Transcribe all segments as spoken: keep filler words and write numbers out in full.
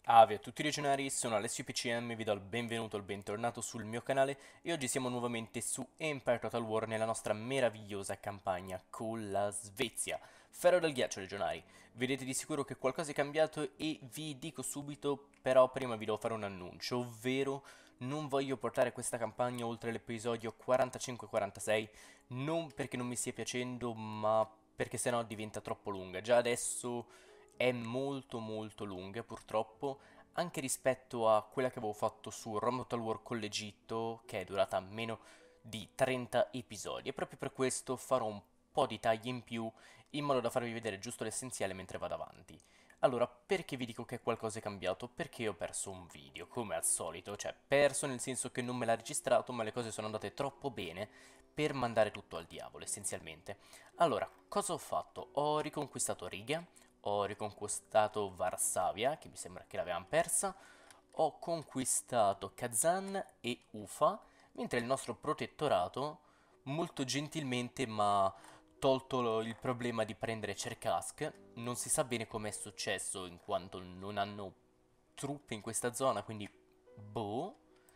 Ave a tutti i regionari, sono Alessio P C M, vi do il benvenuto e il bentornato sul mio canale e oggi siamo nuovamente su Empire Total War nella nostra meravigliosa campagna con la Svezia. Ferro del ghiaccio regionari, vedete di sicuro che qualcosa è cambiato e vi dico subito, però prima vi devo fare un annuncio, ovvero non voglio portare questa campagna oltre l'episodio quarantacinque quarantasei, non perché non mi stia piacendo, ma perché sennò diventa troppo lunga. Già adesso è molto molto lunga purtroppo, anche rispetto a quella che avevo fatto su Rome Total War con l'Egitto, che è durata meno di trenta episodi, e proprio per questo farò un po' di tagli in più in modo da farvi vedere giusto l'essenziale mentre vado avanti. Allora, perché vi dico che qualcosa è cambiato? Perché ho perso un video, come al solito, cioè perso nel senso che non me l'ha registrato, ma le cose sono andate troppo bene per mandare tutto al diavolo, essenzialmente. Allora, cosa ho fatto? Ho riconquistato Riga, ho riconquistato Varsavia, che mi sembra che l'avevamo persa, ho conquistato Kazan e Ufa, mentre il nostro protettorato, molto gentilmente, mi ha tolto lo- il problema di prendere Cherkask. Non si sa bene com'è successo, in quanto non hanno truppe in questa zona, quindi boh,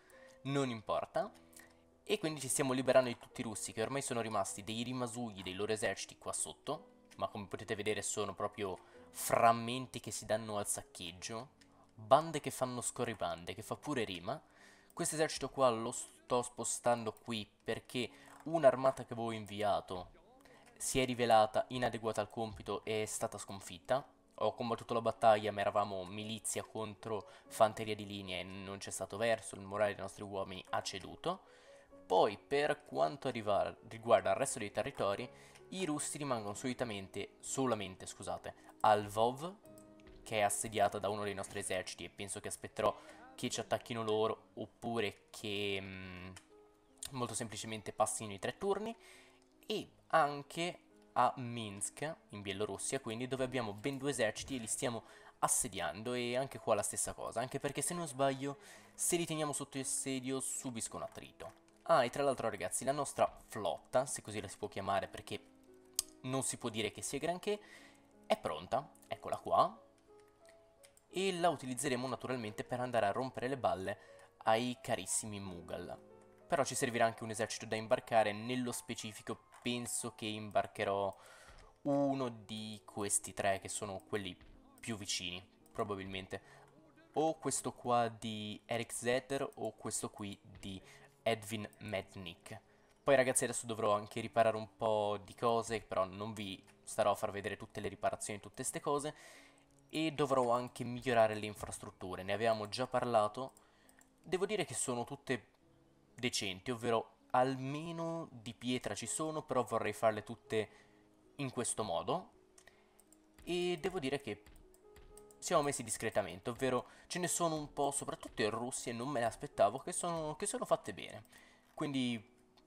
non importa. E quindi ci stiamo liberando di tutti i russi che ormai sono rimasti dei rimasugli dei loro eserciti qua sotto, ma come potete vedere sono proprio frammenti che si danno al saccheggio, bande che fanno scorribande, che fa pure rima. Questo esercito qua lo sto spostando qui perché un'armata che avevo inviato si è rivelata inadeguata al compito e è stata sconfitta. Ho combattuto la battaglia, ma eravamo milizia contro fanteria di linea e non c'è stato verso, il morale dei nostri uomini ha ceduto. Poi, per quanto arriva- riguarda il resto dei territori, i russi rimangono solitamente, solamente, scusate, a Lvov, che è assediata da uno dei nostri eserciti e penso che aspetterò che ci attacchino loro oppure che mh, molto semplicemente passino i tre turni, e anche a Minsk, in Bielorussia, quindi dove abbiamo ben due eserciti e li stiamo assediando, e anche qua la stessa cosa, anche perché se non sbaglio, se li teniamo sotto assedio subiscono attrito. Ah, e tra l'altro ragazzi, la nostra flotta, se così la si può chiamare perché non si può dire che sia granché, è pronta, eccola qua, e la utilizzeremo naturalmente per andare a rompere le balle ai carissimi Mughal. Però ci servirà anche un esercito da imbarcare, nello specifico penso che imbarcherò uno di questi tre che sono quelli più vicini, probabilmente. O questo qua di Eric Zetter o questo qui di Edwin Mednick. Poi ragazzi adesso dovrò anche riparare un po' di cose, però non vi starò a far vedere tutte le riparazioni, tutte queste cose, e dovrò anche migliorare le infrastrutture, ne avevamo già parlato. Devo dire che sono tutte decenti, ovvero almeno di pietra ci sono, però vorrei farle tutte in questo modo. E devo dire che siamo messi discretamente, ovvero ce ne sono un po', soprattutto in Russia, e non me le aspettavo, che sono, che sono fatte bene. Quindi,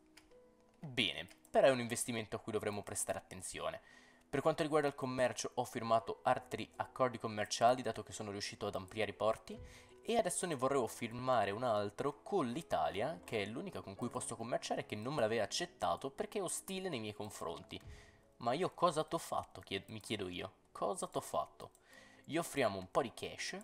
bene, però è un investimento a cui dovremmo prestare attenzione. Per quanto riguarda il commercio, ho firmato altri accordi commerciali, dato che sono riuscito ad ampliare i porti, e adesso ne vorrei firmare un altro con l'Italia, che è l'unica con cui posso commerciare e che non me l'aveva accettato perché è ostile nei miei confronti. Ma io cosa t'ho fatto? Chied- mi chiedo io. Cosa t'ho fatto? Gli offriamo un po' di cash.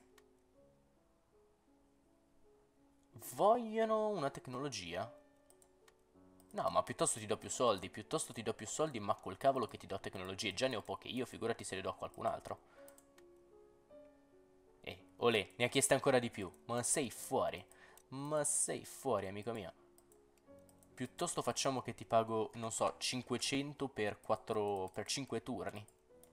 Vogliono una tecnologia? No, ma piuttosto ti do più soldi, piuttosto ti do più soldi, ma col cavolo che ti do tecnologie. Già ne ho poche io, figurati se le do a qualcun altro. Eh, olè, ne ha chieste ancora di più. Ma sei fuori. Ma sei fuori, amico mio. Piuttosto facciamo che ti pago, non so, cinquecento per quattro, per cinque turni.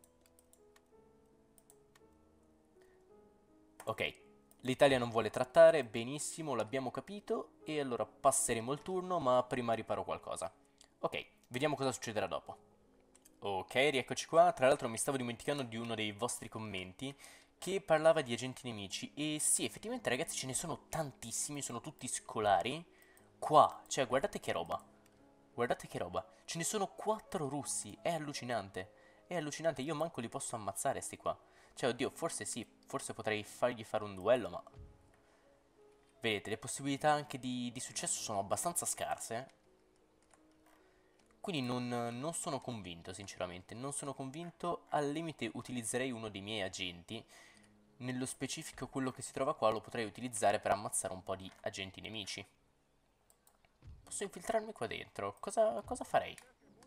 Ok, l'Italia non vuole trattare, benissimo, l'abbiamo capito, e allora passeremo il turno, ma prima riparo qualcosa. Ok, vediamo cosa succederà dopo. Ok, rieccoci qua. Tra l'altro mi stavo dimenticando di uno dei vostri commenti che parlava di agenti nemici. E sì, effettivamente ragazzi ce ne sono tantissimi, sono tutti scolari. Qua, cioè guardate che roba. Guardate che roba. Ce ne sono quattro russi, è allucinante. È allucinante, io manco li posso ammazzare sti qua. Cioè, oddio, forse sì, forse potrei fargli fare un duello, ma vedete, le possibilità anche di, di successo sono abbastanza scarse. Quindi non, non sono convinto, sinceramente. Non sono convinto. Al limite utilizzerei uno dei miei agenti. Nello specifico quello che si trova qua lo potrei utilizzare per ammazzare un po' di agenti nemici. Posso infiltrarmi qua dentro? Cosa, cosa farei?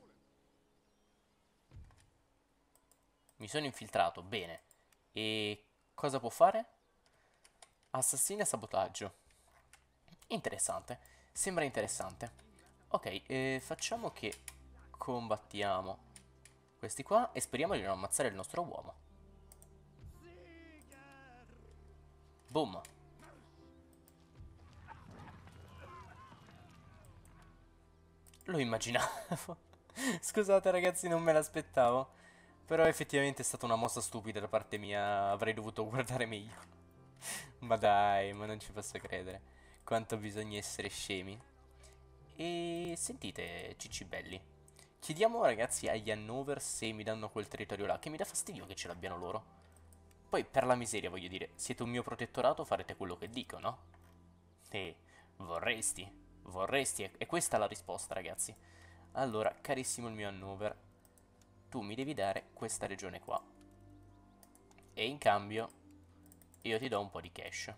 Mi sono infiltrato, bene. E cosa può fare? Assassina e sabotaggio. Interessante, sembra interessante. Ok, eh, facciamo che combattiamo questi qua e speriamo di non ammazzare il nostro uomo. Boom. Lo immaginavo. Scusate ragazzi, non me l'aspettavo. Però effettivamente è stata una mossa stupida da parte mia, avrei dovuto guardare meglio. Ma dai, ma non ci posso credere. Quanto bisogna essere scemi. E sentite, Cicibelli. Chiediamo ragazzi agli Hannover se mi danno quel territorio là, che mi dà fastidio che ce l'abbiano loro. Poi per la miseria voglio dire, siete un mio protettorato, farete quello che dico, no? E vorresti, vorresti, e questa è la risposta ragazzi. Allora, carissimo il mio Hannover, tu mi devi dare questa regione qua. E in cambio io ti do un po' di cash.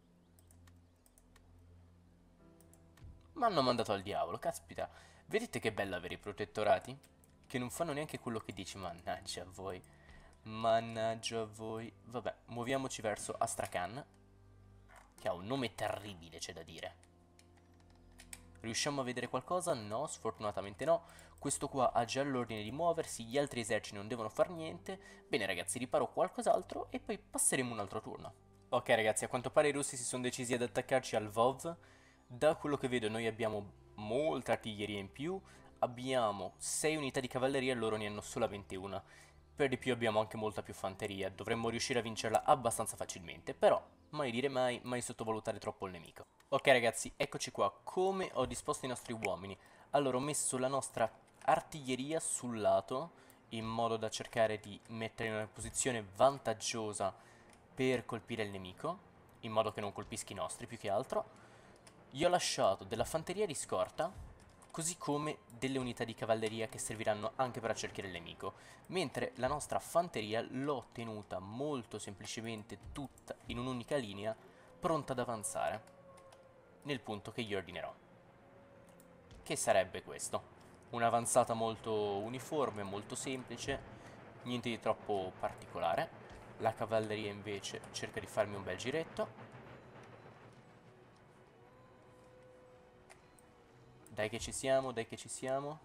Mi hanno mandato al diavolo, caspita. Vedete che bello avere i protettorati? Che non fanno neanche quello che dici, mannaggia a voi. Mannaggia a voi. Vabbè, muoviamoci verso Astrakhan, che ha un nome terribile, c'è da dire. Riusciamo a vedere qualcosa? No, sfortunatamente no. Questo qua ha già l'ordine di muoversi, gli altri eserciti non devono fare niente. Bene ragazzi, riparo qualcos'altro e poi passeremo un altro turno. Ok ragazzi, a quanto pare i russi si sono decisi ad attaccarci al Vov. Da quello che vedo noi abbiamo molta artiglieria in più, abbiamo sei unità di cavalleria e loro ne hanno solamente una. Per di più abbiamo anche molta più fanteria, dovremmo riuscire a vincerla abbastanza facilmente, però mai dire mai, mai sottovalutare troppo il nemico. Ok ragazzi, eccoci qua, come ho disposto i nostri uomini? Allora ho messo la nostra artiglieria sul lato, in modo da cercare di mettere in una posizione vantaggiosa per colpire il nemico, in modo che non colpisca i nostri più che altro. Gli ho lasciato della fanteria di scorta, così come delle unità di cavalleria che serviranno anche per accerchiare il nemico, mentre la nostra fanteria l'ho tenuta molto semplicemente tutta in un'unica linea, pronta ad avanzare nel punto che gli ordinerò. Che sarebbe questo? Un'avanzata molto uniforme, molto semplice, niente di troppo particolare. La cavalleria invece cerca di farmi un bel giretto. Dai che ci siamo, dai che ci siamo.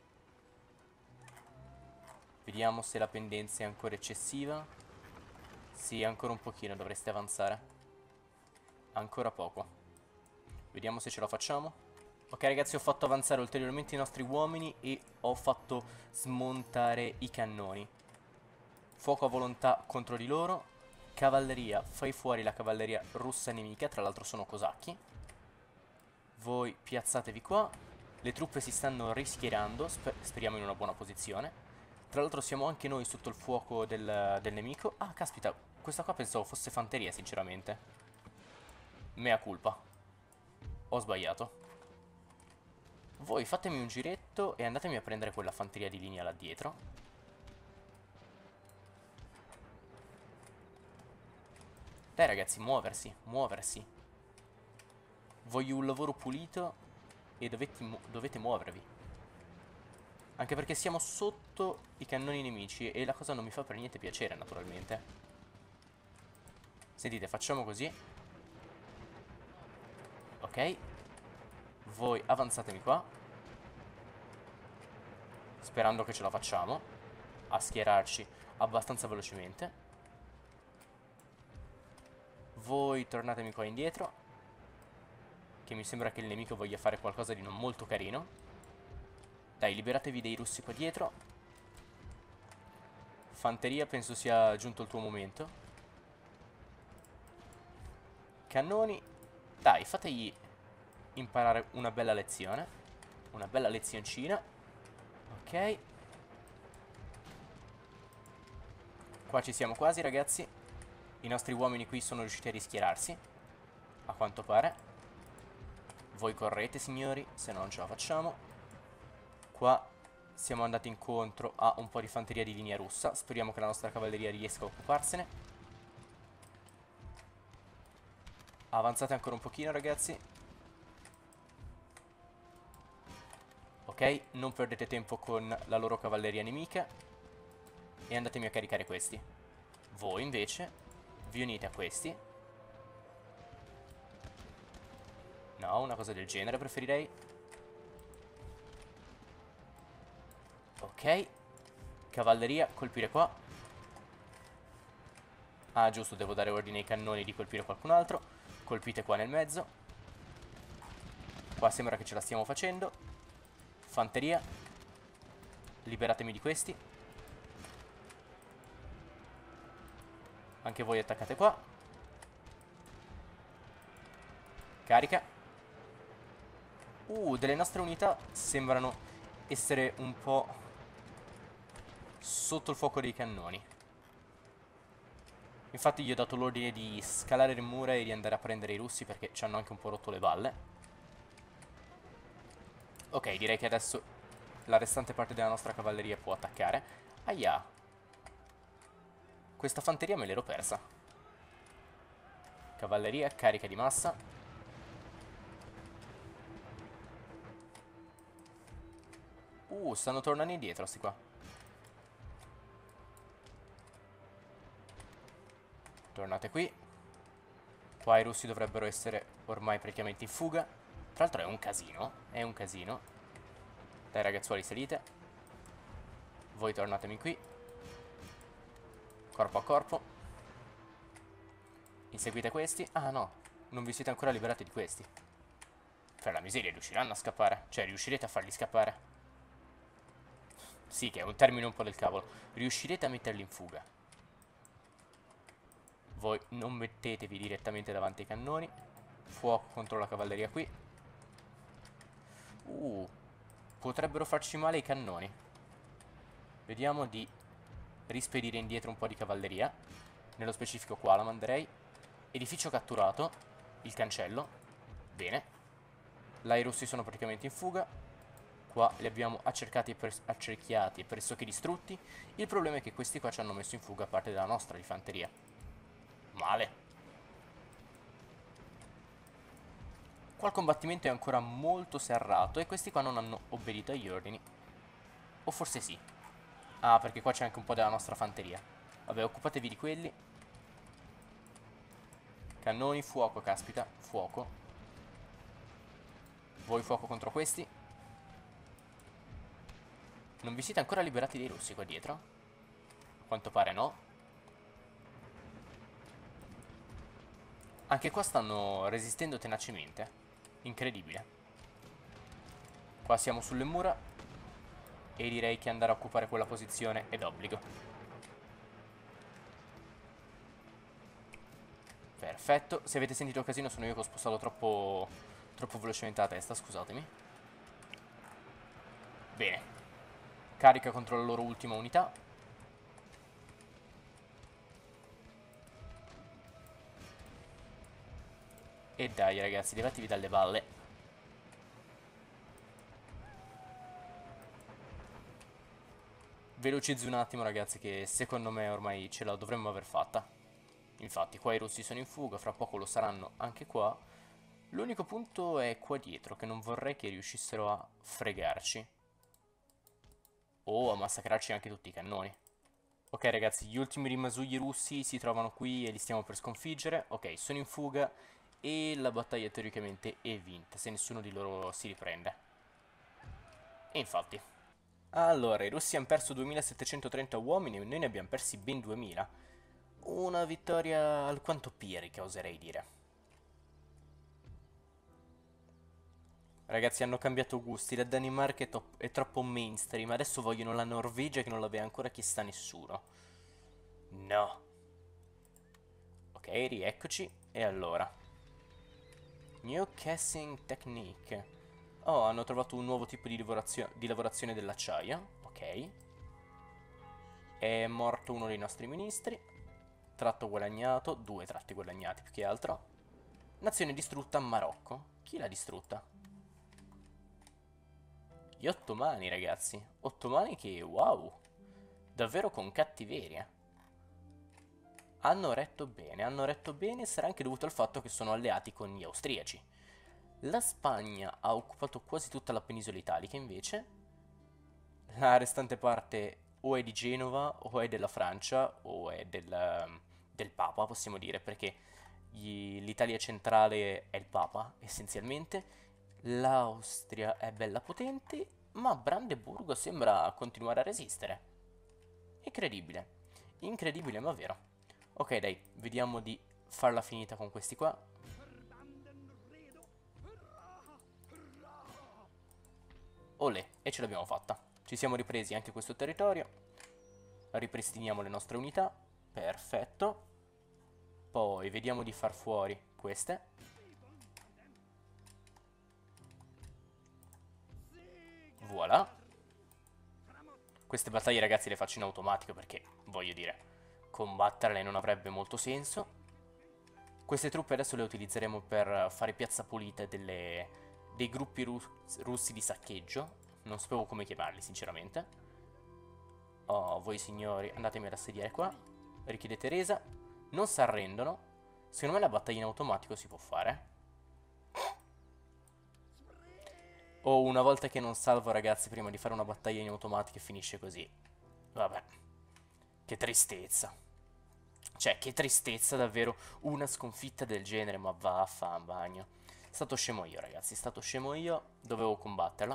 Vediamo se la pendenza è ancora eccessiva. Sì, ancora un pochino, dovreste avanzare. Ancora poco. Vediamo se ce la facciamo. Ok ragazzi, ho fatto avanzare ulteriormente i nostri uomini e ho fatto smontare i cannoni. Fuoco a volontà contro di loro. Cavalleria, fai fuori la cavalleria russa nemica, tra l'altro sono cosacchi. Voi piazzatevi qua. Le truppe si stanno rischierando, sper speriamo in una buona posizione. Tra l'altro siamo anche noi sotto il fuoco del, del nemico. Ah, caspita, questa qua pensavo fosse fanteria, sinceramente. Mea culpa. Ho sbagliato. Voi fatemi un giretto e andatemi a prendere quella fanteria di linea là dietro. Dai ragazzi, muoversi, muoversi. Voglio un lavoro pulito e dovete, mu dovete muovervi. Anche perché siamo sotto i cannoni nemici e la cosa non mi fa per niente piacere, naturalmente. Sentite, facciamo così. Ok. Voi avanzatemi qua. Sperando che ce la facciamo a schierarci abbastanza velocemente. Voi tornatemi qua indietro, che mi sembra che il nemico voglia fare qualcosa di non molto carino. Dai, liberatevi dei russi qua dietro. Fanteria, penso sia giunto il tuo momento. Cannoni, dai, fategli imparare una bella lezione. Una bella lezioncina. Ok. Qua ci siamo quasi, ragazzi. I nostri uomini qui sono riusciti a rischierarsi, a quanto pare. Voi correte, signori, se no non ce la facciamo. Qua siamo andati incontro a un po' di fanteria di linea russa. Speriamo che la nostra cavalleria riesca a occuparsene. Avanzate ancora un pochino, ragazzi. Ok, non perdete tempo con la loro cavalleria nemica. E andatemi a caricare questi. Voi, invece, vi unite a questi. No, una cosa del genere preferirei. Ok. Cavalleria, colpire qua. Ah, giusto, devo dare ordine ai cannoni di colpire qualcun altro. Colpite qua nel mezzo. Qua sembra che ce la stiamo facendo. Fanteria. Liberatemi di questi. Anche voi attaccate qua. Carica. Uh, delle nostre unità sembrano essere un po' sotto il fuoco dei cannoni. Infatti gli ho dato l'ordine di scalare le mura e di andare a prendere i russi perché ci hanno anche un po' rotto le balle. Ok, direi che adesso la restante parte della nostra cavalleria può attaccare. Aia. Questa fanteria me l'ero persa. Cavalleria, carica di massa. Uh, stanno tornando indietro sti qua. Tornate qui. Qua i russi dovrebbero essere ormai praticamente in fuga. Tra l'altro è un casino. È un casino. Dai ragazzuoli, salite. Voi tornatemi qui. Corpo a corpo. Inseguite questi. Ah no, non vi siete ancora liberati di questi. Per la miseria, riusciranno a scappare. Cioè, riuscirete a farli scappare. Sì, che è un termine un po' del cavolo. Riuscirete a metterli in fuga. Voi non mettetevi direttamente davanti ai cannoni. Fuoco contro la cavalleria qui. Uh, potrebbero farci male i cannoni. Vediamo di rispedire indietro un po' di cavalleria. Nello specifico qua la manderei. Edificio catturato. Il cancello. Bene. Là i russi sono praticamente in fuga. Qua li abbiamo accerchiati e, accerchiati e pressoché distrutti. Il problema è che questi qua ci hanno messo in fuga parte della nostra di fanteria. Male. Qua il combattimento è ancora molto serrato e questi qua non hanno obbedito agli ordini. O forse sì. Ah, perché qua c'è anche un po' della nostra fanteria. Vabbè, occupatevi di quelli. Cannoni, fuoco, caspita. Fuoco. Voi fuoco contro questi. Non vi siete ancora liberati dei russi qua dietro? A quanto pare no. Anche qua stanno resistendo tenacemente. Incredibile. Qua siamo sulle mura. E direi che andare a occupare quella posizione è d'obbligo. Perfetto. Se avete sentito casino sono io che ho spostato troppo, troppo velocemente la testa, scusatemi. Bene. Carica contro la loro ultima unità. E dai ragazzi, levatevi dalle balle. Velocizzo un attimo ragazzi, che secondo me ormai ce la dovremmo aver fatta. Infatti qua i russi sono in fuga, fra poco lo saranno anche qua. L'unico punto è qua dietro, che non vorrei che riuscissero a fregarci. O a massacrarci anche tutti i cannoni. Ok ragazzi, gli ultimi rimasugli russi si trovano qui e li stiamo per sconfiggere. Ok, sono in fuga e la battaglia teoricamente è vinta, se nessuno di loro si riprende. E infatti. Allora, i russi hanno perso duemilasettecentotrenta uomini e noi ne abbiamo persi ben duemila. Una vittoria alquanto pirica, oserei dire. Ragazzi, hanno cambiato gusti, la Danimarca è, è troppo mainstream, adesso vogliono la Norvegia che non l'aveva ancora chiesta nessuno. No. Ok, rieccoci. E allora? New casing technique. Oh, hanno trovato un nuovo tipo di, lavorazio di lavorazione dell'acciaio. Ok. È morto uno dei nostri ministri. Tratto guadagnato. Due tratti guadagnati più che altro. Nazione distrutta, Marocco. Chi l'ha distrutta? Gli ottomani, ragazzi. Ottomani che, wow, davvero con cattiveria. Hanno retto bene, hanno retto bene, sarà anche dovuto al fatto che sono alleati con gli austriaci. La Spagna ha occupato quasi tutta la penisola italica, invece. La restante parte o è di Genova, o è della Francia, o è del, del Papa, possiamo dire, perché gli- l'Italia centrale è il Papa, essenzialmente. L'Austria è bella potente, ma Brandeburgo sembra continuare a resistere. Incredibile. Incredibile, ma vero. Ok, dai, vediamo di farla finita con questi qua. Olè, e ce l'abbiamo fatta. Ci siamo ripresi anche questo territorio. Ripristiniamo le nostre unità. Perfetto. Poi vediamo di far fuori queste. Voilà. Queste battaglie, ragazzi, le faccio in automatico perché, voglio dire, combatterle non avrebbe molto senso. Queste truppe adesso le utilizzeremo per fare piazza pulita delle, dei gruppi rus- russi di saccheggio. Non sapevo come chiamarli, sinceramente. Oh, voi signori, andatemi ad assediare qua. Richiedete resa. Non si arrendono. Secondo me la battaglia in automatico si può fare. O una volta che non salvo, ragazzi, prima di fare una battaglia in automatico e finisce così. Vabbè. Che tristezza. Cioè, che tristezza davvero una sconfitta del genere, ma vaffa in bagno. Stato scemo io, ragazzi, stato scemo io. Dovevo combatterla.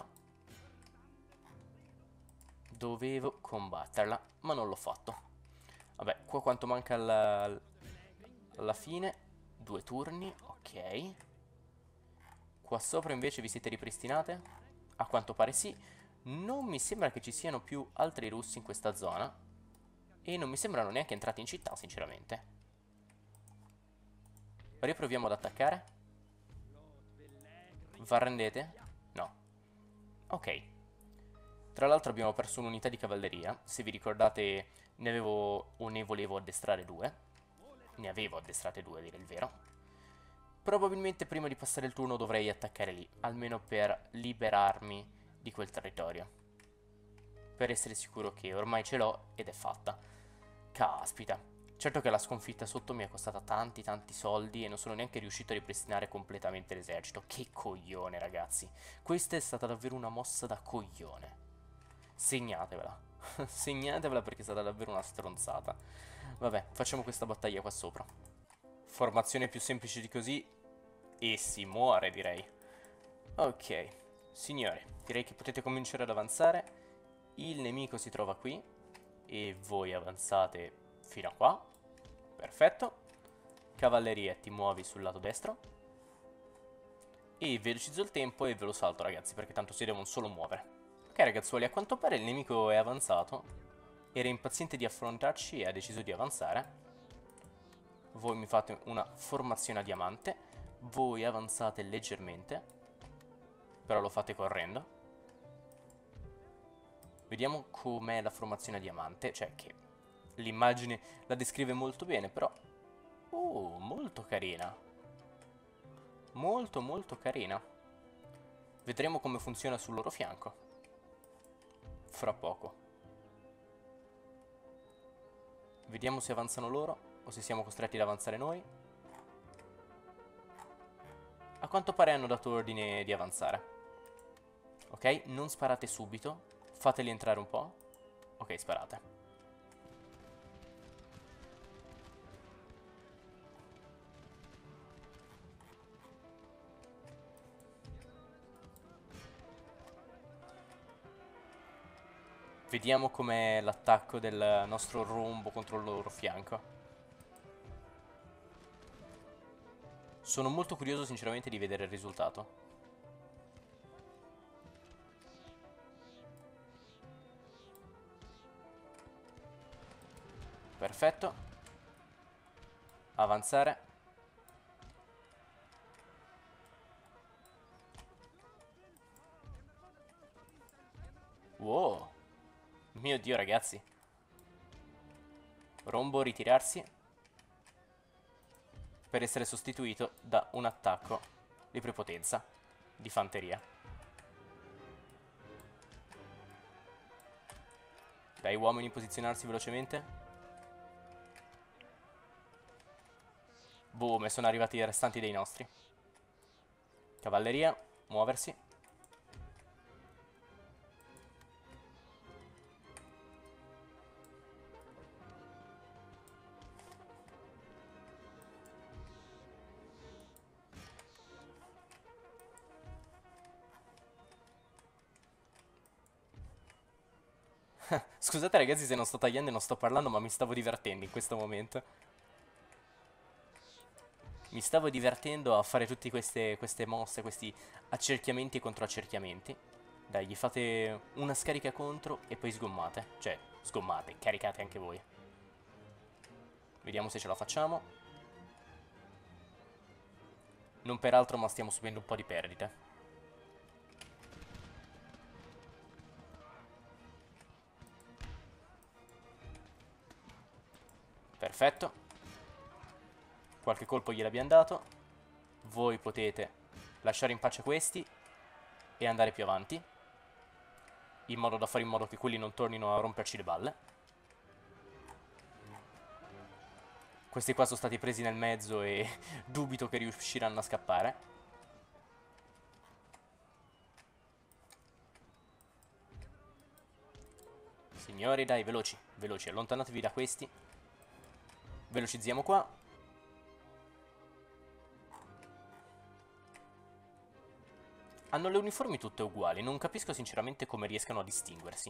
Dovevo combatterla, ma non l'ho fatto. Vabbè, qua quanto manca alla, alla fine? Due turni, ok. Qua sopra invece vi siete ripristinate? A quanto pare sì. Non mi sembra che ci siano più altri russi in questa zona. E non mi sembrano neanche entrati in città, sinceramente. Riproviamo ad attaccare. V'arrendete? No. Ok. Tra l'altro abbiamo perso un'unità di cavalleria. Se vi ricordate, ne avevo o ne volevo addestrare due. Ne avevo addestrate due, a dire il vero. Probabilmente prima di passare il turno dovrei attaccare lì, almeno per liberarmi di quel territorio. Per essere sicuro che ormai ce l'ho ed è fatta. Caspita. Certo che la sconfitta sotto mi è costata tanti tanti soldi e non sono neanche riuscito a ripristinare completamente l'esercito. Che coglione, ragazzi. Questa è stata davvero una mossa da coglione. Segnatevela. Segnatevela perché è stata davvero una stronzata. Vabbè, facciamo questa battaglia qua sopra. Formazione più semplice di così e si muore, direi. Ok, signori, direi che potete cominciare ad avanzare. Il nemico si trova qui e voi avanzate fino a qua. Perfetto. Cavalleria, ti muovi sul lato destro. E velocizzo il tempo e ve lo salto, ragazzi, perché tanto si devono solo muovere. Ok, ragazzuoli, a quanto pare il nemico è avanzato. Era impaziente di affrontarci e ha deciso di avanzare. Voi mi fate una formazione a diamante. Voi avanzate leggermente. Però lo fate correndo. Vediamo com'è la formazione a diamante. Cioè che l'immagine la descrive molto bene, però... Oh, molto carina. Molto molto carina. Vedremo come funziona sul loro fianco. Fra poco. Vediamo se avanzano loro o se siamo costretti ad avanzare noi. A quanto pare hanno dato ordine di avanzare. Ok, non sparate subito. Fateli entrare un po'. Ok, sparate. Vediamo com'è l'attacco del nostro rombo contro il loro fianco. Sono molto curioso sinceramente di vedere il risultato. Perfetto. Avanzare. Wow. Mio Dio, ragazzi. Rombo ritirarsi per essere sostituito da un attacco di prepotenza di fanteria. Dai uomini posizionarsi velocemente. Boom, e sono arrivati i restanti dei nostri. Cavalleria, muoversi. Scusate ragazzi se non sto tagliando e non sto parlando, ma mi stavo divertendo in questo momento. Mi stavo divertendo a fare tutte queste, queste mosse, questi accerchiamenti e controaccerchiamenti. Dai, gli fate una scarica contro e poi sgommate. Cioè, sgommate, caricate anche voi. Vediamo se ce la facciamo. Non peraltro, ma stiamo subendo un po' di perdite. Perfetto. Qualche colpo gliel'abbiamo dato. Voi potete lasciare in pace questi e andare più avanti, in modo da fare in modo che quelli non tornino a romperci le balle. Questi qua sono stati presi nel mezzo e dubito che riusciranno a scappare. Signori, dai, veloci, veloci, allontanatevi da questi. Velocizziamo qua. Hanno le uniformi tutte uguali, non capisco sinceramente come riescano a distinguersi.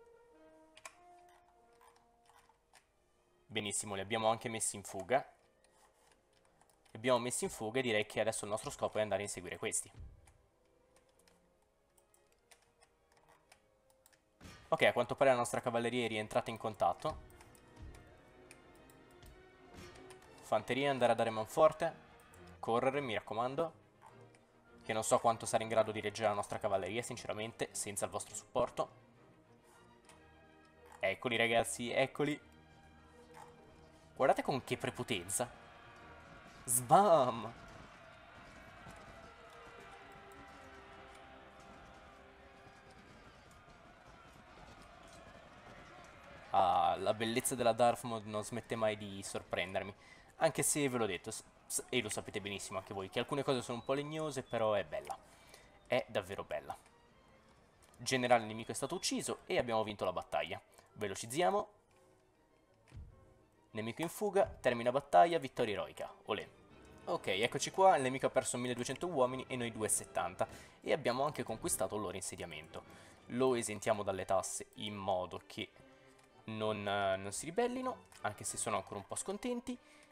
Benissimo, li abbiamo anche messi in fuga. Li abbiamo messi in fuga e direi che adesso il nostro scopo è andare a inseguire questi. Ok, a quanto pare la nostra cavalleria è rientrata in contatto. Fanteria, andare a dare manforte. Correre, mi raccomando. Che non so quanto sarà in grado di reggere la nostra cavalleria, sinceramente, senza il vostro supporto. Eccoli ragazzi, eccoli. Guardate con che prepotenza. Sbam! Ah, la bellezza della Dartmouth non smette mai di sorprendermi. Anche se ve l'ho detto, e lo sapete benissimo anche voi, che alcune cose sono un po' legnose, però è bella. È davvero bella. Generale nemico è stato ucciso e abbiamo vinto la battaglia. Velocizziamo. Nemico in fuga, termina battaglia, vittoria eroica. Olè. Ok, eccoci qua, il nemico ha perso milleduecento uomini e noi duecentosettanta. E abbiamo anche conquistato il loro insediamento. Lo esentiamo dalle tasse in modo che non, uh, non si ribellino, anche se sono ancora un po' scontenti.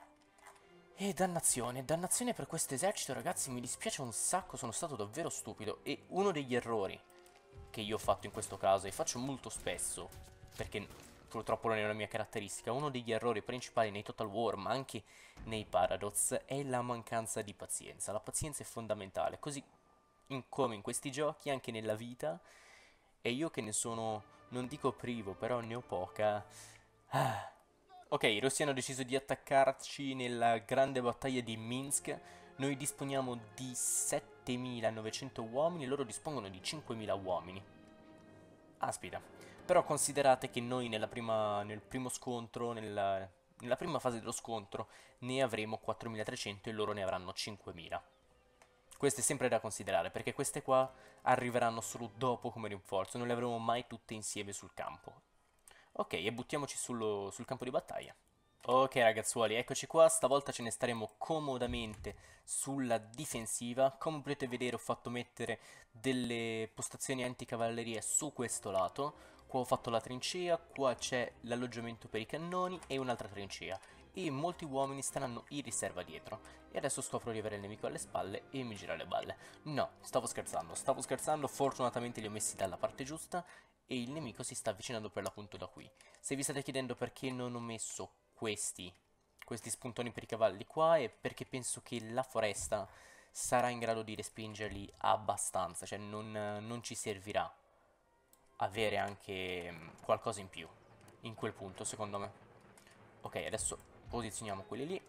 E dannazione, dannazione per questo esercito, ragazzi, mi dispiace un sacco, sono stato davvero stupido. E uno degli errori che io ho fatto in questo caso, e faccio molto spesso, perché purtroppo non è una mia caratteristica, uno degli errori principali nei Total War, ma anche nei Paradox, è la mancanza di pazienza. La pazienza è fondamentale, così in, come in questi giochi, anche nella vita, e io che ne sono, non dico privo, però ne ho poca. Ah. Ok, i russi hanno deciso di attaccarci nella grande battaglia di Minsk. Noi disponiamo di settemilanovecento uomini, loro dispongono di cinquemila uomini. Aspita. Però considerate che noi nella prima, nel primo scontro, nella, nella prima fase dello scontro, ne avremo quattromilatrecento e loro ne avranno cinquemila. Questo è sempre da considerare, perché queste qua arriveranno solo dopo come rinforzo, non le avremo mai tutte insieme sul campo. Ok, e buttiamoci sullo, sul campo di battaglia. Ok ragazzuoli, eccoci qua, stavolta ce ne staremo comodamente sulla difensiva. Come potete vedere ho fatto mettere delle postazioni anticavalleria su questo lato. Qua ho fatto la trincea, qua c'è l'alloggiamento per i cannoni e un'altra trincea. E molti uomini staranno in riserva dietro. E adesso scopro di avere il nemico alle spalle e mi gira le balle. No, stavo scherzando, stavo scherzando, fortunatamente li ho messi dalla parte giusta e il nemico si sta avvicinando per l'appunto da qui. Se vi state chiedendo perché non ho messo questi, questi spuntoni per i cavalli qua, è perché penso che la foresta sarà in grado di respingerli abbastanza, cioè non, non ci servirà avere anche qualcosa in più in quel punto, secondo me. Ok, adesso posizioniamo quelli lì.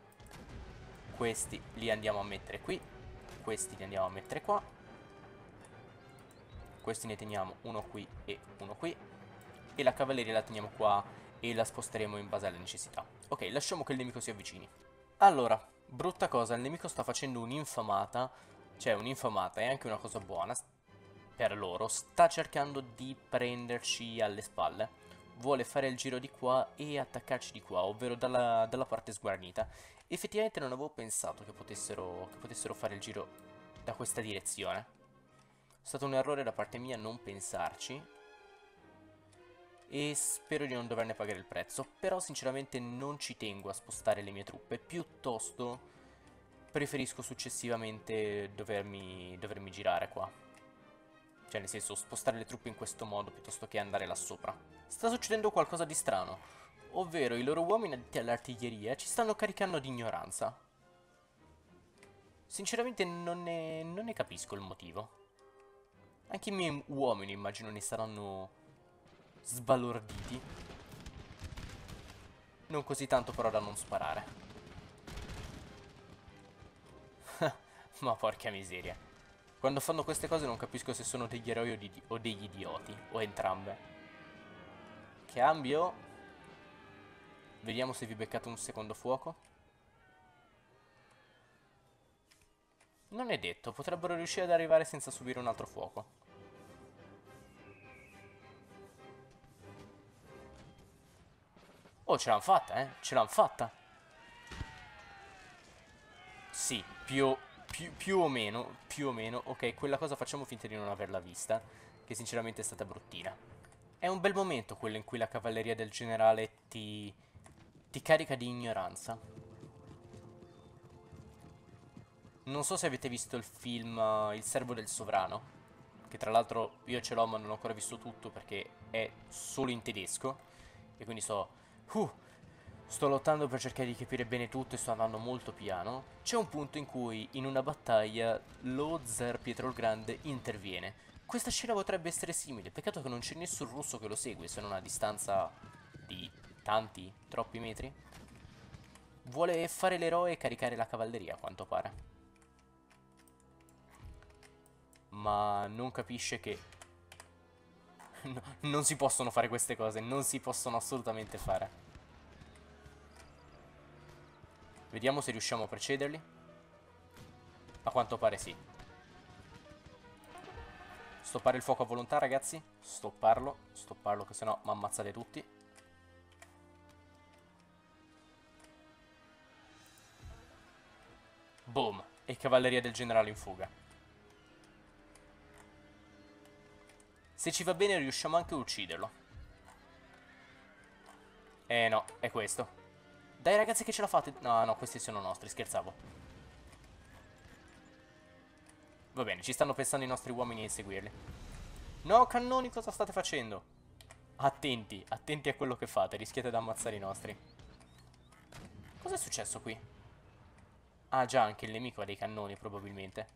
Questi li andiamo a mettere qui. Questi li andiamo a mettere qua. Questi ne teniamo uno qui e uno qui. E la cavalleria la teniamo qua e la sposteremo in base alle necessità. Ok, lasciamo che il nemico si avvicini. Allora, Brutta cosa, il nemico sta facendo un'infamata, cioè un'infamata è anche una cosa buona per loro, sta cercando di prenderci alle spalle. Vuole fare il giro di qua e attaccarci di qua, ovvero dalla, dalla parte sguarnita. Effettivamente non avevo pensato che potessero, che potessero fare il giro da questa direzione. È stato un errore da parte mia non pensarci. E spero di non doverne pagare il prezzo. Però sinceramente non ci tengo a spostare le mie truppe. Piuttosto preferisco successivamente dovermi, dovermi girare qua. Cioè nel senso spostare le truppe in questo modo piuttosto che andare là sopra. Sta succedendo qualcosa di strano. Ovvero i loro uomini addetti all'artiglieria ci stanno caricando di ignoranza. Sinceramente non ne, non ne capisco il motivo. Anche i miei uomini immagino ne saranno sbalorditi. Non così tanto però da non sparare. Ma porca miseria. Quando fanno queste cose non capisco se sono degli eroi o, di, o degli idioti. O entrambe. Cambio. Vediamo se vi beccate un secondo fuoco. Non è detto, potrebbero riuscire ad arrivare senza subire un altro fuoco. Oh, ce l'hanno fatta, eh? Ce l'hanno fatta. Sì, più, più, più o meno, più o meno. Ok, quella cosa facciamo finta di non averla vista, che sinceramente è stata bruttina. È un bel momento quello in cui la cavalleria del generale ti, ti carica di ignoranza. Non so se avete visto il film uh, Il servo del sovrano, che tra l'altro io ce l'ho ma non ho ancora visto tutto perché è solo in tedesco, e quindi so... Uh, sto lottando per cercare di capire bene tutto e sto andando molto piano. C'è un punto in cui in una battaglia lo zar Pietro il Grande interviene. Questa scena potrebbe essere simile, peccato che non c'è nessun russo che lo segue, se non a distanza di tanti, troppi metri. Vuole fare l'eroe e caricare la cavalleria, a quanto pare. Ma non capisce che no, non si possono fare queste cose, non si possono assolutamente fare. Vediamo se riusciamo a precederli. A quanto pare sì. Stoppare il fuoco a volontà, ragazzi. Stopparlo, stopparlo che sennò mi ammazzate tutti. Boom. E cavalleria del generale in fuga. Se ci va bene riusciamo anche a ucciderlo. Eh no, è questo. Dai ragazzi che ce la fate. No, no, questi sono nostri, scherzavo. Va bene, ci stanno pensando i nostri uomini a inseguirli. No, cannoni, cosa state facendo? Attenti, attenti a quello che fate, rischiate di ammazzare i nostri. Cos'è successo qui? Ah già, anche il nemico ha dei cannoni probabilmente.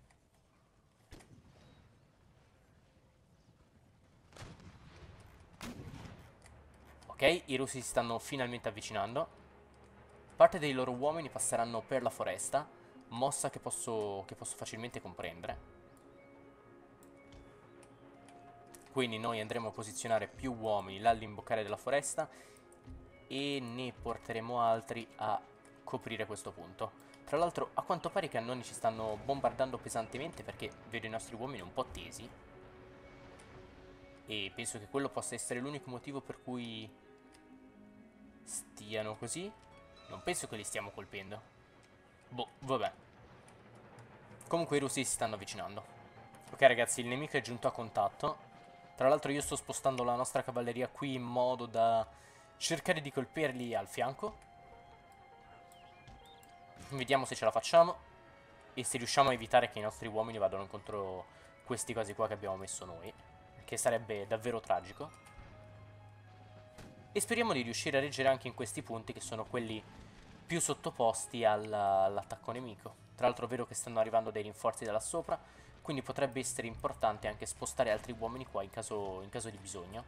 Ok, i russi si stanno finalmente avvicinando. Parte dei loro uomini passeranno per la foresta, mossa che posso, che posso facilmente comprendere. Quindi noi andremo a posizionare più uomini là all'imboccare della foresta e ne porteremo altri a coprire questo punto. Tra l'altro, a quanto pare i cannoni ci stanno bombardando pesantemente perché vedo i nostri uomini un po' tesi. E penso che quello possa essere l'unico motivo per cui stiano così. Non penso che li stiamo colpendo. Boh, vabbè. Comunque i russi si stanno avvicinando. Ok ragazzi, il nemico è giunto a contatto. Tra l'altro io sto spostando la nostra cavalleria qui in modo da cercare di colpirli al fianco. Vediamo se ce la facciamo e se riusciamo a evitare che i nostri uomini vadano contro questi cosi qua che abbiamo messo noi, che sarebbe davvero tragico. E speriamo di riuscire a reggere anche in questi punti che sono quelli più sottoposti all'attacco nemico. Tra l'altro vedo che stanno arrivando dei rinforzi da là sopra, quindi potrebbe essere importante anche spostare altri uomini qua in caso, in caso di bisogno.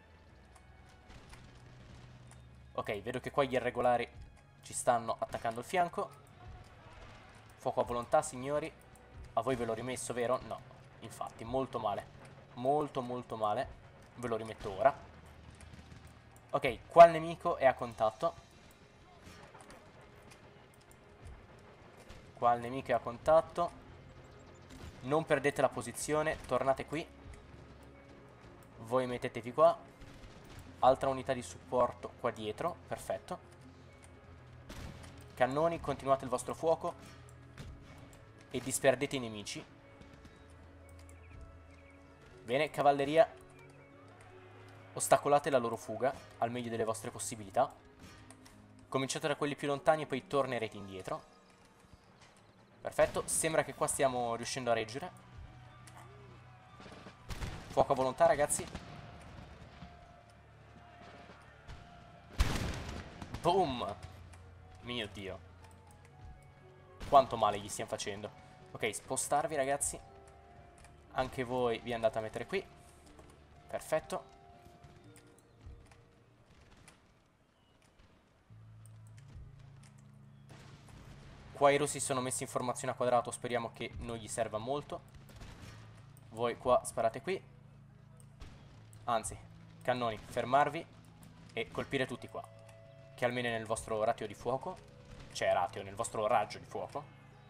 Ok, vedo che qua gli irregolari ci stanno attaccando il fianco. Fuoco a volontà, signori. A voi ve l'ho rimesso, vero? No, infatti, molto male. Molto, molto male. Ve lo rimetto ora. Ok, qua il nemico è a contatto. Qua il nemico è a contatto. Non perdete la posizione, tornate qui. Voi mettetevi qua. Altra unità di supporto qua dietro, perfetto. Cannoni, continuate il vostro fuoco e disperdete i nemici. Bene, cavalleria, ostacolate la loro fuga al meglio delle vostre possibilità. Cominciate da quelli più lontani e poi tornerete indietro. Perfetto, sembra che qua stiamo riuscendo a reggere. Fuoco a volontà, ragazzi. Boom! Mio Dio. Quanto male gli stiamo facendo. Ok, spostarvi, ragazzi. Anche voi vi andate a mettere qui. Perfetto. Qua i russi sono messi in formazione a quadrato. Speriamo che non gli serva molto. Voi qua sparate qui. Anzi, cannoni, fermarvi e colpire tutti qua, che almeno nel vostro ratio di fuoco, cioè ratio, nel vostro raggio di fuoco.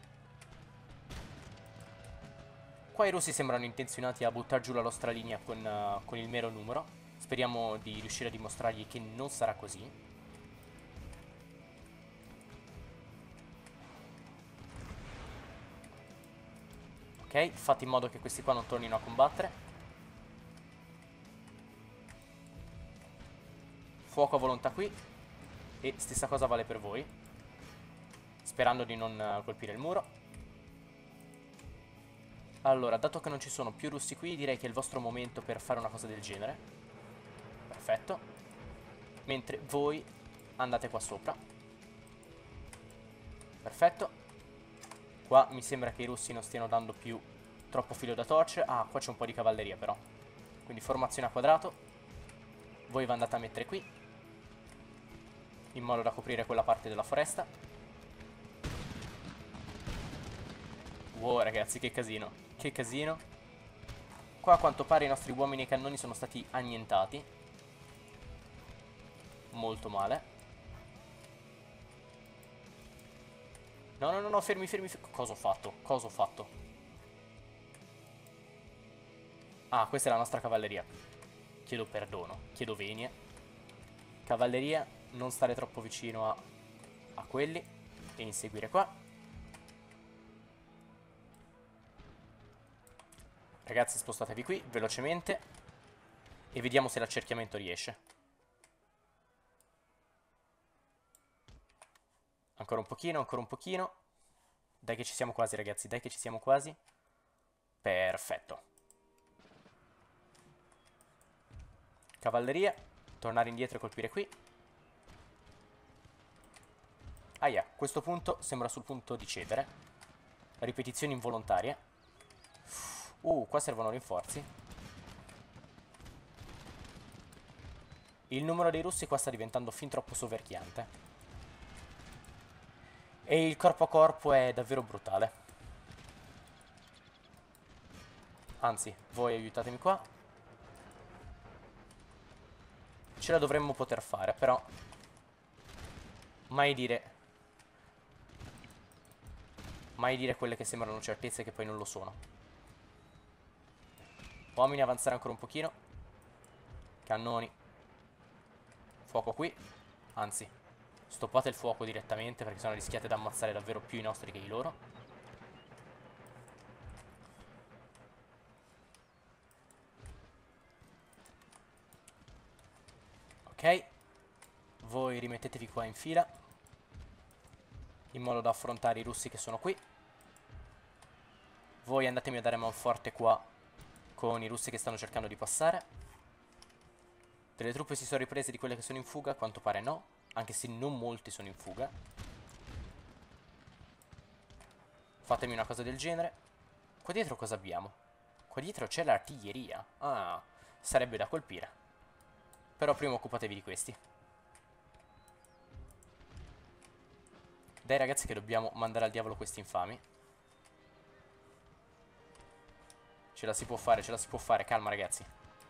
Qua i russi sembrano intenzionati a buttare giù la nostra linea con, uh, con il mero numero. Speriamo di riuscire a dimostrargli che non sarà così. Ok, fate in modo che questi qua non tornino a combattere. Fuoco a volontà qui. E stessa cosa vale per voi, sperando di non uh, colpire il muro. Allora, dato che non ci sono più russi qui, direi che è il vostro momento per fare una cosa del genere. Perfetto. Mentre voi andate qua sopra. Perfetto. Qua mi sembra che i russi non stiano dando più troppo filo da torce. Ah, qua c'è un po' di cavalleria però. Quindi formazione a quadrato. Voi vi andate a mettere qui, in modo da coprire quella parte della foresta. Wow, ragazzi, che casino. Che casino. Qua a quanto pare i nostri uomini e cannoni sono stati annientati. Molto male. No, no, no, no, fermi, fermi, fermi. Cosa ho fatto? Cosa ho fatto? Ah, questa è la nostra cavalleria. Chiedo perdono, chiedo venia. Cavalleria, non stare troppo vicino a, a quelli e inseguire qua. Ragazzi, spostatevi qui velocemente e vediamo se l'accerchiamento riesce. Ancora un pochino, ancora un pochino. Dai che ci siamo quasi, ragazzi, dai che ci siamo quasi. Perfetto. Cavalleria, tornare indietro e colpire qui. Aia, a questo punto sembra sul punto di cedere. Ripetizioni involontarie. Uh, qua servono rinforzi. Il numero dei russi qua sta diventando fin troppo soverchiante. E il corpo a corpo è davvero brutale. Anzi, voi aiutatemi qua. Ce la dovremmo poter fare, però mai dire Mai dire quelle che sembrano certezze che poi non lo sono. Uomini, avanzare ancora un pochino. Cannoni. Fuoco qui. Anzi, stoppate il fuoco direttamente, perché sennò rischiate di ammazzare davvero più i nostri che i loro. Ok. Voi rimettetevi qua in fila, in modo da affrontare i russi che sono qui. Voi andatemi a dare manforte qua con i russi che stanno cercando di passare. Delle truppe si sono riprese di quelle che sono in fuga? A quanto pare no, anche se non molti sono in fuga. Fatemi una cosa del genere. Qua dietro cosa abbiamo? Qua dietro c'è l'artiglieria. Ah, sarebbe da colpire. Però prima occupatevi di questi. Dai ragazzi che dobbiamo mandare al diavolo questi infami. Ce la si può fare, ce la si può fare, calma ragazzi.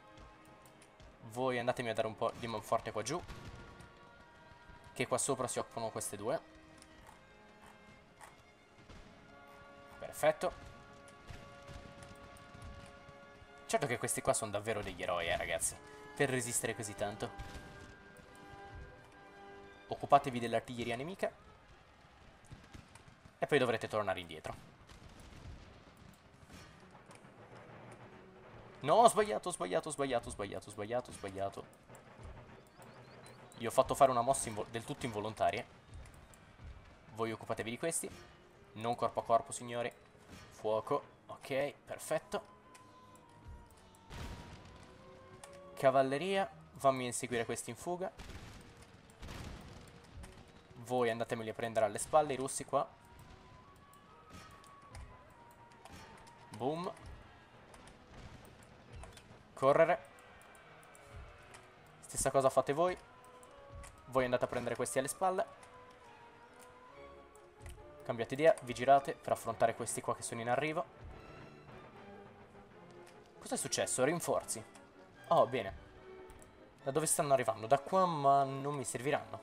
Voi andatemi a dare un po' di manforte qua giù, che qua sopra si occupano queste due. Perfetto. Certo che questi qua sono davvero degli eroi, eh, ragazzi. Per resistere così tanto. Occupatevi dell'artiglieria nemica. E poi dovrete tornare indietro. No, ho sbagliato, ho sbagliato, ho sbagliato, ho sbagliato, ho sbagliato, ho sbagliato. Gli ho fatto fare una mossa del tutto involontaria. Voi occupatevi di questi. Non corpo a corpo, signori. Fuoco. Ok, perfetto. Cavalleria. Fammi inseguire questi in fuga. Voi andatemeli a prendere alle spalle, i russi qua. Boom. Correre. Stessa cosa fate voi. Voi andate a prendere questi alle spalle. Cambiate idea, vi girate per affrontare questi qua che sono in arrivo. Cos'è successo? Rinforzi. Oh, bene. Da dove stanno arrivando? Da qua, ma non mi serviranno.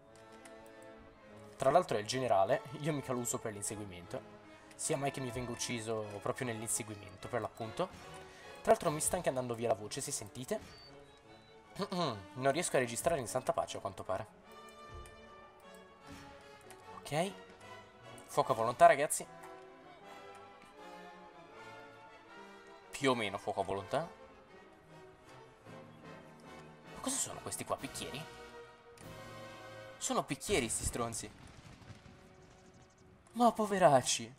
Tra l'altro è il generale, io mica lo uso per l'inseguimento. Sia mai che mi venga ucciso proprio nell'inseguimento, per l'appunto. Tra l'altro mi sta anche andando via la voce, se sentite. Non riesco a registrare in santa pace, a quanto pare. Ok. Fuoco a volontà, ragazzi. Più o meno fuoco a volontà. Ma cosa sono questi qua? Picchieri? Sono picchieri sti stronzi. Ma poveracci.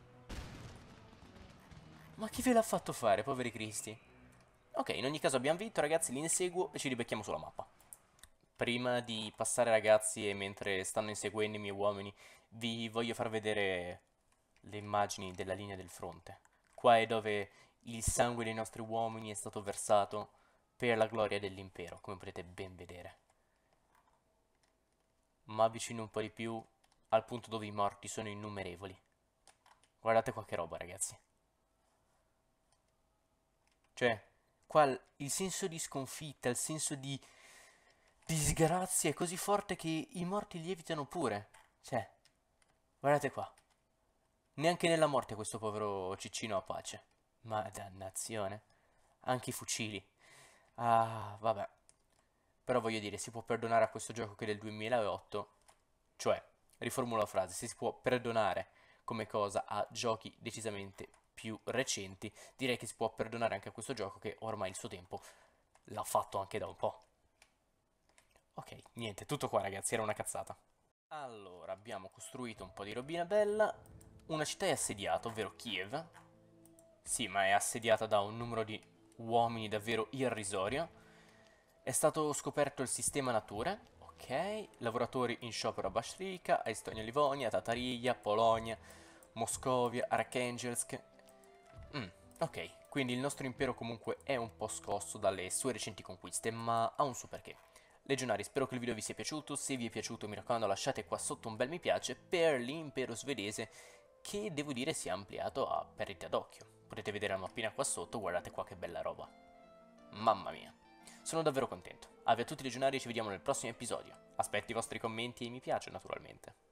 Ma chi ve l'ha fatto fare, poveri cristi? Ok, in ogni caso abbiamo vinto, ragazzi, li inseguo e ci ribecchiamo sulla mappa. Prima di passare, ragazzi, e mentre stanno inseguendo i miei uomini, vi voglio far vedere le immagini della linea del fronte. Qua è dove il sangue dei nostri uomini è stato versato per la gloria dell'impero, come potete ben vedere. Ma avvicino un po' di più al punto dove i morti sono innumerevoli. Guardate qua che roba, ragazzi. Cioè, qua il senso di sconfitta, il senso di disgrazia è così forte che i morti lievitano pure. Cioè, guardate qua. Neanche nella morte questo povero ciccino ha pace. Ma dannazione. Anche i fucili. Ah, vabbè. Però voglio dire, si può perdonare a questo gioco che è del duemilaotto. Cioè, riformulo la frase, se si può perdonare come cosa a giochi decisamente più recenti, direi che si può perdonare anche a questo gioco che ormai il suo tempo l'ha fatto anche da un po'. Ok, niente, tutto qua, ragazzi, era una cazzata. Allora, abbiamo costruito un po' di robina bella. Una città è assediata, ovvero Kiev. Sì, ma è assediata da un numero di uomini davvero irrisorio. È stato scoperto il sistema nature. Ok, lavoratori in sciopero a Bastrika, a Estonia, Livonia, Tatariglia, Polonia, Moscovia, Arkhangelsk. Mm, ok, quindi il nostro impero comunque è un po' scosso dalle sue recenti conquiste, ma ha un suo perché. Legionari, spero che il video vi sia piaciuto. Se vi è piaciuto, mi raccomando, lasciate qua sotto un bel mi piace per l'impero svedese, che devo dire si è ampliato a perdita d'occhio. Potete vedere la mappina qua sotto, guardate qua che bella roba. Mamma mia. Sono davvero contento. Avvi a tutti i legionari e ci vediamo nel prossimo episodio. Aspetto i vostri commenti e mi piace, naturalmente.